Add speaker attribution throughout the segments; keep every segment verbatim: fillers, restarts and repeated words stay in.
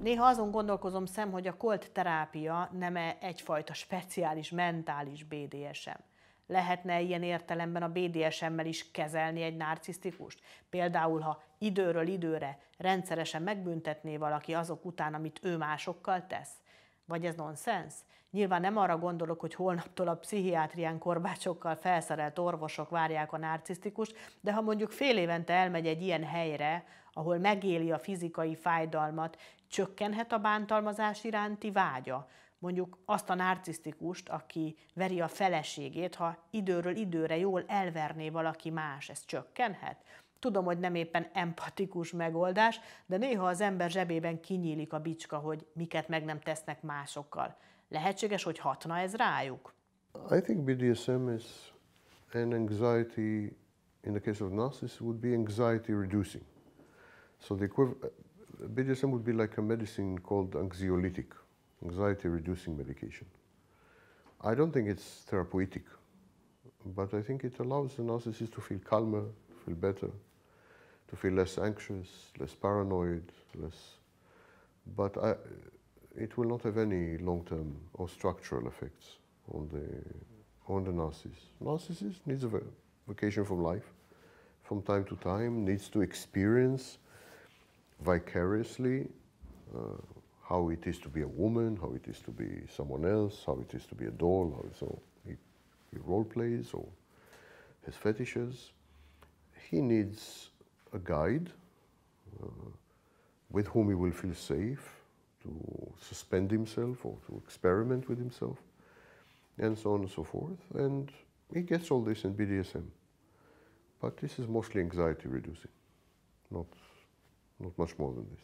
Speaker 1: Néha azon gondolkozom, szem, hogy a kolt terápia nem-e egyfajta speciális mentális bé dé es em. Lehetne ilyen értelemben a bé dé es emmel is kezelni egy narcisztikust? Például, ha időről időre rendszeresen megbüntetné valaki azok után, amit ő másokkal tesz? Vagy ez nonsens? Nyilván nem arra gondolok, hogy holnaptól a pszichiátrián korbácsokkal felszerelt orvosok várják a narcisztikust, de ha mondjuk fél évente elmegy egy ilyen helyre, ahol megéli a fizikai fájdalmat, csökkenhet a bántalmazás iránti vágya? Mondjuk azt a narcisztikust, aki veri a feleségét, ha időről időre jól elverné valaki más, ez csökkenhet? Tudom, hogy nem éppen empatikus megoldás, de néha az ember zsebében kinyílik a bicska, hogy miket meg nem tesznek másokkal. Lehetséges, hogy hatna ez rájuk?
Speaker 2: I think B D S M is an anxiety, in the case of narcissists, would be anxiety reducing. So the B D S M would be like a medicine called anxiolytic, anxiety reducing medication. I don't think it's therapeutic, but I think it allows the narcissist to feel calmer, to feel better, to feel less anxious, less paranoid, less. But I, it will not have any long-term or structural effects on the on the narcissist. Narcissist needs a vacation from life, from time to time, needs to experience vicariously uh, how it is to be a woman, how it is to be someone else, how it is to be a doll, how so he, he role plays or has fetishes. He needs a guide uh, with whom he will feel safe to suspend himself or to experiment with himself, and so on and so forth. And he gets all this in B D S M. But this is mostly anxiety reducing, not, not much more than this.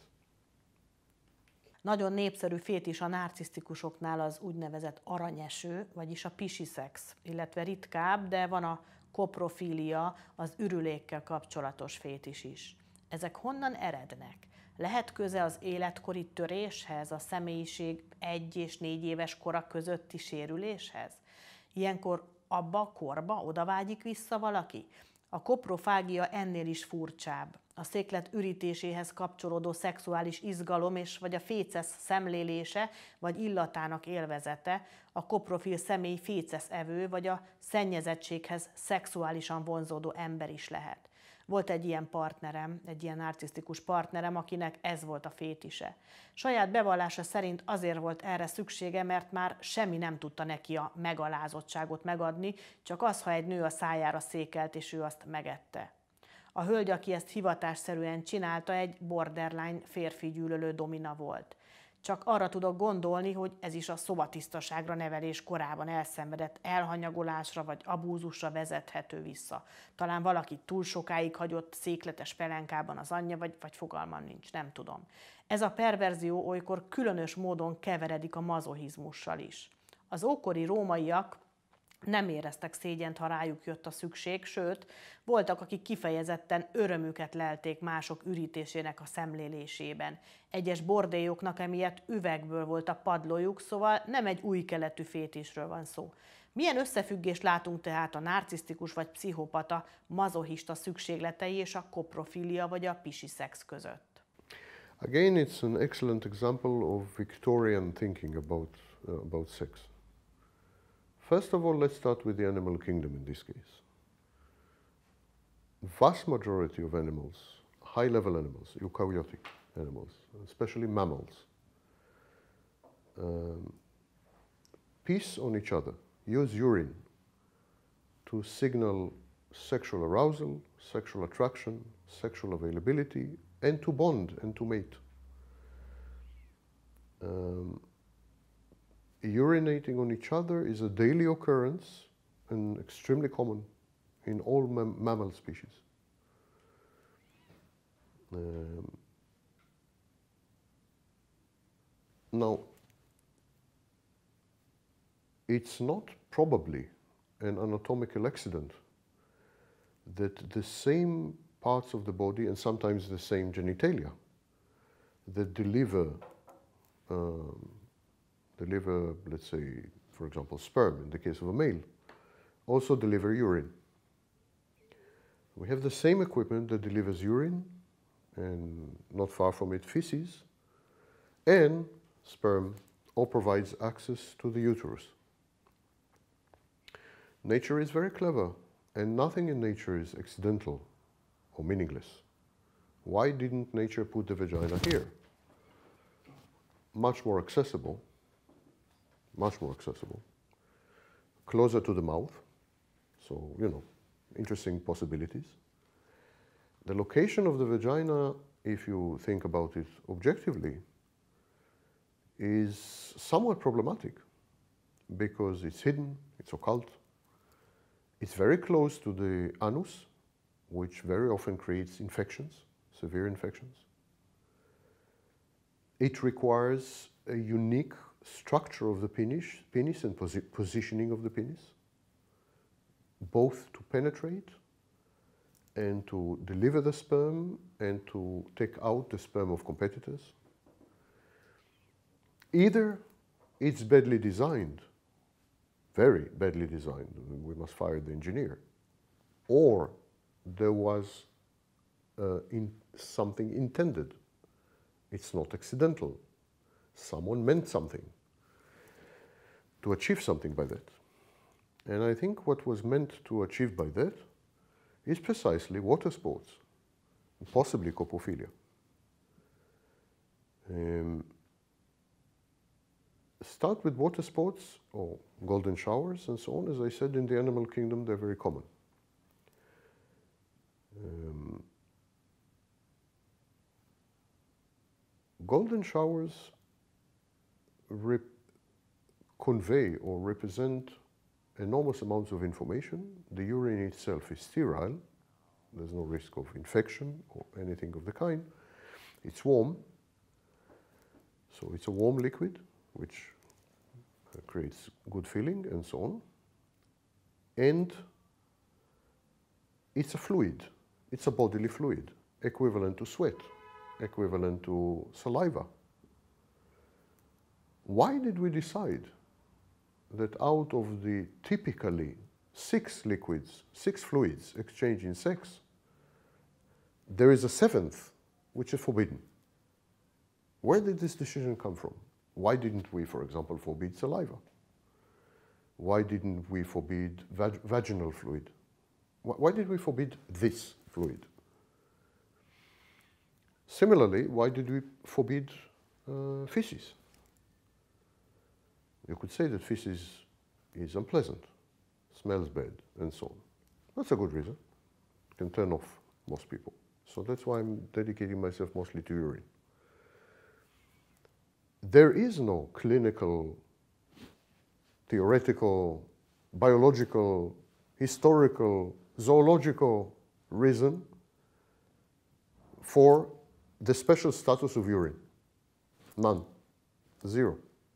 Speaker 1: Nagyon népszerű fétis a narcisztikusoknál az úgynevezett aranyeső, vagyis a pisiszex, illetve ritkább, de van a koprofília, az ürülékkel kapcsolatos fétis is. Ezek honnan erednek? Lehet köze az életkori töréshez, a személyiség egy és négy éves kora közötti sérüléshez? Ilyenkor abba a korba odavágyik vissza valaki? A koprofágia ennél is furcsább. A széklet ürítéséhez kapcsolódó szexuális izgalom és vagy a fécesz szemlélése vagy illatának élvezete, a koprofil személy féceszevő vagy a szennyezettséghez szexuálisan vonzódó ember is lehet. Volt egy ilyen partnerem, egy ilyen narcisztikus partnerem, akinek ez volt a fétise. Saját bevallása szerint azért volt erre szüksége, mert már semmi nem tudta neki a megalázottságot megadni, csak az, ha egy nő a szájára székelt, és ő azt megette. A hölgy, aki ezt hivatásszerűen csinálta, egy borderline férfi gyűlölő domina volt. Csak arra tudok gondolni, hogy ez is a szobatisztaságra nevelés korában elszenvedett elhanyagolásra vagy abúzusra vezethető vissza. Talán valaki túl sokáig hagyott székletes pelenkában az anyja, vagy, vagy fogalmam nincs, nem tudom. Ez a perverzió olykor különös módon keveredik a mazochizmussal is. Az ókori rómaiak nem éreztek szégyent, ha rájuk jött a szükség, sőt, voltak, akik kifejezetten örömüket lelték mások ürítésének a szemlélésében. Egyes bordélyoknak emiatt üvegből volt a padlójuk, szóval nem egy új keletű fétisről van szó. Milyen összefüggést látunk tehát a narcisztikus vagy pszichopata mazochista szükségletei és a koprofilia vagy a pisiszex között?
Speaker 2: Again, it's an excellent example of Victorian thinking about, uh, about sex. First of all, let's start with the animal kingdom in this case. Vast majority of animals, high-level animals, eukaryotic animals, especially mammals, um, piss on each other, use urine to signal sexual arousal, sexual attraction, sexual availability, and to bond and to mate. Um, Urinating on each other is a daily occurrence and extremely common in all mam mammal species. Um, now, it's not probably an anatomical accident that the same parts of the body and sometimes the same genitalia that deliver um, deliver, let's say, for example, sperm in the case of a male, also deliver urine. We have the same equipment that delivers urine, and not far from it, feces, and sperm or provides access to the uterus. Nature is very clever, and nothing in nature is accidental or meaningless. Why didn't nature put the vagina here? Much more accessible, much more accessible, closer to the mouth, so, you know, interesting possibilities. The location of the vagina, if you think about it objectively, is somewhat problematic because it's hidden, it's occult, it's very close to the anus, which very often creates infections, severe infections. It requires a unique structure of the penis, penis and posi positioning of the penis, both to penetrate and to deliver the sperm and to take out the sperm of competitors. Either it's badly designed, very badly designed, we must fire the engineer, or there was uh, in something intended. It's not accidental. Someone meant something to achieve something by that. And I think what was meant to achieve by that is precisely water sports, possibly coprophilia. Um, start with water sports or golden showers and so on. As I said, in the animal kingdom, they're very common. Um, golden showers rep convey or represent enormous amounts of information. The urine itself is sterile. There's no risk of infection or anything of the kind. It's warm. So it's a warm liquid, which creates good feeling and so on. And it's a fluid. It's a bodily fluid, equivalent to sweat, equivalent to saliva. Why did we decide that out of the typically six liquids, six fluids exchanged in sex, there is a seventh which is forbidden? Where did this decision come from? Why didn't we, for example, forbid saliva? Why didn't we forbid vag vaginal fluid? Why did we forbid this fluid? Similarly, why did we forbid uh, feces? You could say that feces is unpleasant, smells bad, and so on. That's a good reason. It can turn off most people. So that's why I'm dedicating myself mostly to urine. There is no clinical, theoretical, biological, historical, zoological reason for the special status of urine. None. Zero.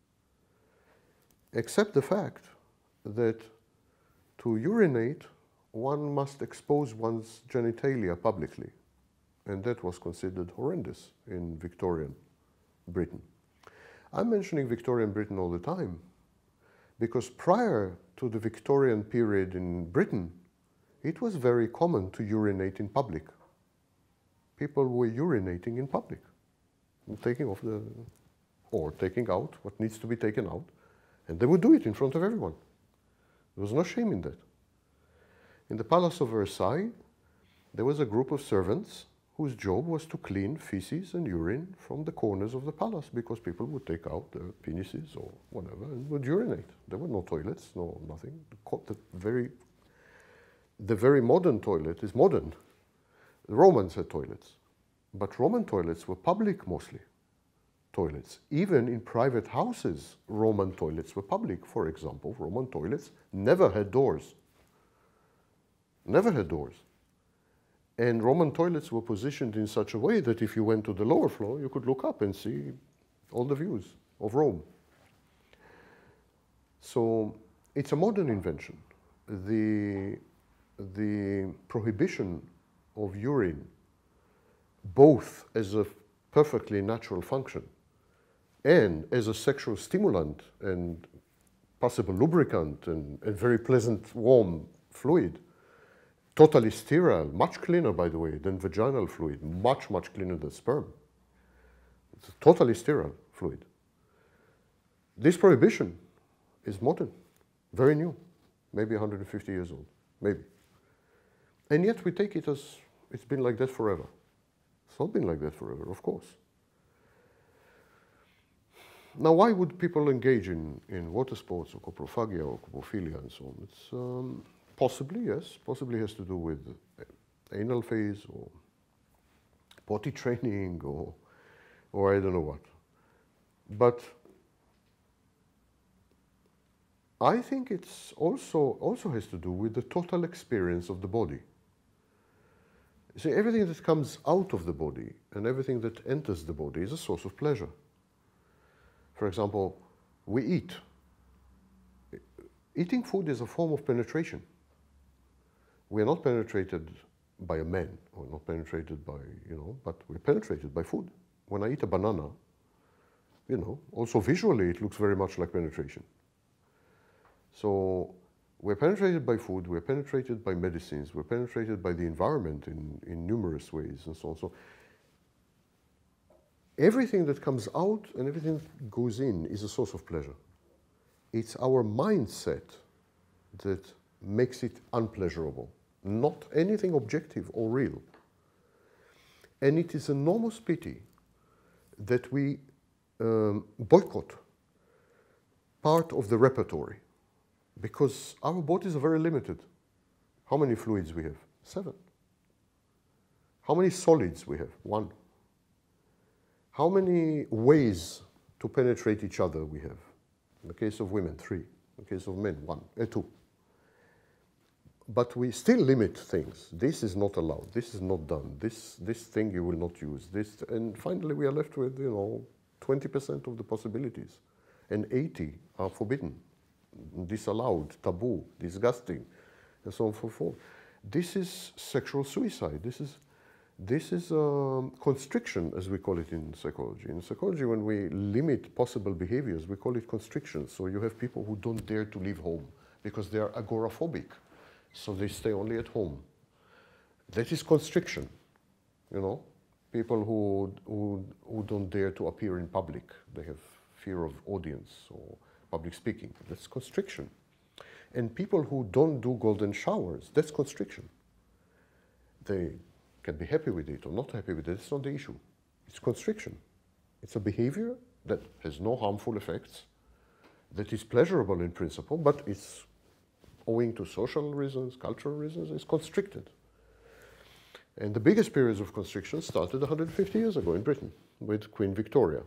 Speaker 2: Except the fact that to urinate, one must expose one's genitalia publicly. And that was considered horrendous in Victorian Britain. I'm mentioning Victorian Britain all the time because prior to the Victorian period in Britain, it was very common to urinate in public. People were urinating in public, taking off the, or taking out what needs to be taken out, and they would do it in front of everyone. There was no shame in that. In the Palace of Versailles, there was a group of servants whose job was to clean feces and urine from the corners of the palace because people would take out their penises or whatever and would urinate. There were no toilets, no nothing. The very, the very modern toilet is modern. The Romans had toilets, but Roman toilets were public mostly toilets. Even in private houses, Roman toilets were public. For example, Roman toilets never had doors. Never had doors. And Roman toilets were positioned in such a way that if you went to the lower floor, you could look up and see all the views of Rome. So it's a modern invention. The, the prohibition of urine, both as a perfectly natural function and as a sexual stimulant and possible lubricant and a very pleasant warm fluid, totally sterile, much cleaner, by the way, than vaginal fluid, much, much cleaner than sperm. It's a totally sterile fluid. This prohibition is modern, very new, maybe one hundred fifty years old, maybe. And yet we take it as it's been like that forever. It's not been like that forever, of course. Now, why would people engage in, in water sports or coprophagia or coprophilia and so on? It's um, possibly, yes, possibly has to do with anal phase or potty training or, or I don't know what. But I think it's also, also has to do with the total experience of the body. You see, everything that comes out of the body and everything that enters the body is a source of pleasure. For example, we eat. Eating food is a form of penetration. We are not penetrated by a man, or not penetrated by, you know, but we're penetrated by food. When I eat a banana, you know, also visually it looks very much like penetration. So we're penetrated by food, we're penetrated by medicines, we're penetrated by the environment in, in numerous ways and so on. So everything that comes out and everything that goes in is a source of pleasure. It's our mindset that makes it unpleasurable, not anything objective or real. And it is an enormous pity that we um, boycott part of the repertory, because our bodies are very limited. How many fluids we have? Seven. How many solids we have? One. How many ways to penetrate each other we have? In the case of women, three. In the case of men, one, uh, two. But we still limit things. This is not allowed. This is not done. This, this thing you will not use. This, and finally we are left with, you know, twenty percent of the possibilities. And eighty are forbidden, disallowed, taboo, disgusting, and so on and so forth. This is sexual suicide. This is This is um, constriction, as we call it in psychology. In psychology, when we limit possible behaviors, we call it constriction. So you have people who don't dare to leave home because they are agoraphobic. So they stay only at home. That is constriction, you know. People who, who, who don't dare to appear in public. They have fear of audience or public speaking. That's constriction. And people who don't do golden showers, that's constriction. They can be happy with it or not happy with it. It's not the issue. It's constriction. It's a behavior that has no harmful effects, that is pleasurable in principle, but it's owing to social reasons, cultural reasons, it's constricted. And the biggest periods of constriction started one hundred fifty years ago in Britain with Queen Victoria.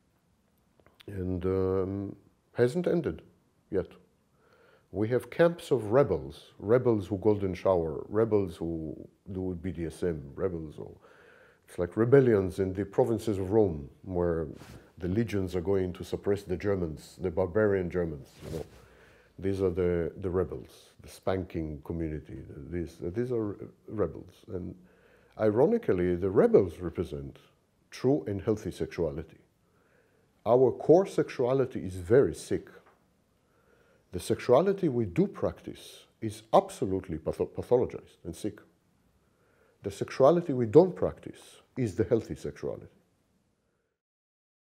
Speaker 2: And um, hasn't ended yet. We have camps of rebels, rebels who golden shower, rebels who do B D S M, rebels. Or it's like rebellions in the provinces of Rome, where the legions are going to suppress the Germans, the barbarian Germans. You know, these are the, the rebels, the spanking community. These, these are rebels. And ironically, the rebels represent true and healthy sexuality. Our core sexuality is very sick. The sexuality we do practice is absolutely patho pathologized and sick. The sexuality we don't practice is the healthy sexuality.